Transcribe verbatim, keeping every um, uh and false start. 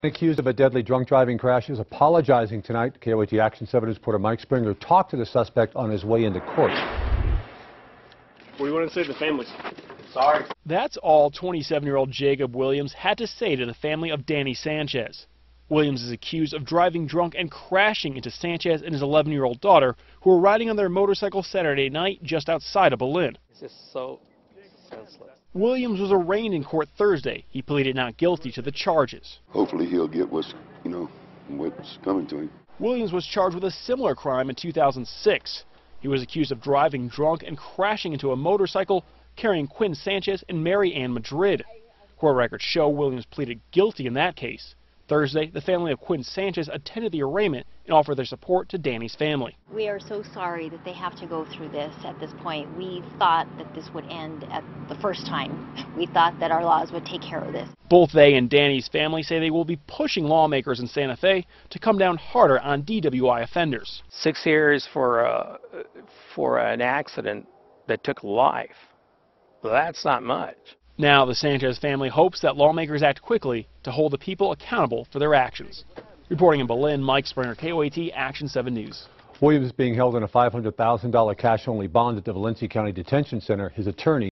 Accused of a deadly drunk driving crash is apologizing tonight. K O A T Action seven reporter Mike Springer talked to the suspect on his way into court. What do you want to say to the families? Sorry. That's all twenty-seven-year-old Jacob Williams had to say to the family of Danny Sanchez. Williams is accused of driving drunk and crashing into Sanchez and his eleven-year-old daughter, who were riding on their motorcycle Saturday night just outside of Berlin. It's just so senseless. Williams was arraigned in court Thursday. He pleaded not guilty to the charges. Hopefully he'll get what's, you know, what's coming to him. Williams was charged with a similar crime in two thousand six. He was accused of driving drunk and crashing into a motorcycle carrying Quinn Sanchez and Mary Ann Madrid. Court records show Williams pleaded guilty in that case. Thursday, the family of Quinn Sanchez attended the arraignment and offered their support to Danny's family. We are so sorry that they have to go through this at this point. We thought that this would end at the first time. We thought that our laws would take care of this. Both they and Danny's family say they will be pushing lawmakers in Santa Fe to come down harder on D W I offenders. Six years for uh, for an accident that took life. Well, that's not much. Now the Sanchez family hopes that lawmakers act quickly to hold the people accountable for their actions. Reporting in Berlin, Mike Springer, K O A T Action seven News. Williams is being held in a five hundred thousand dollar cash-only bond at the Valencia County Detention Center. His attorney